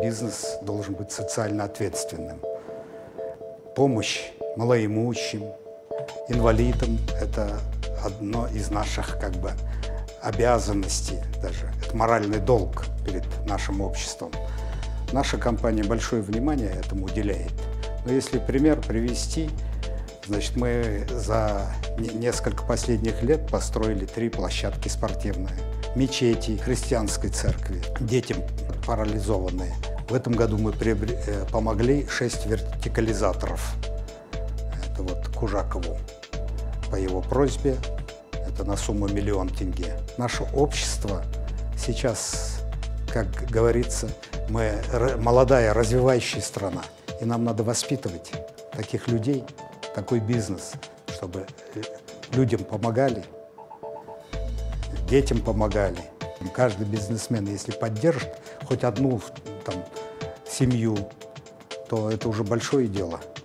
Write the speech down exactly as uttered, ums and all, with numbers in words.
бизнес должен быть социально ответственным. Помощь малоимущим, инвалидам – это одно из наших как бы обязанностей даже. Это моральный долг перед нашим обществом. Наша компания большое внимание этому уделяет. Но если пример привести, значит, мы за несколько последних лет построили три площадки спортивные, мечети, христианской церкви, детям парализованные. В этом году мы приобр... помогли шесть вертикализаторов. Это вот Кужакову по его просьбе. Это на сумму миллион тенге. Наше общество сейчас, как говорится, мы молодая, развивающая страна. И нам надо воспитывать таких людей, такой бизнес, чтобы людям помогали, детям помогали. Каждый бизнесмен, если поддержит хоть одну там, семью, то это уже большое дело.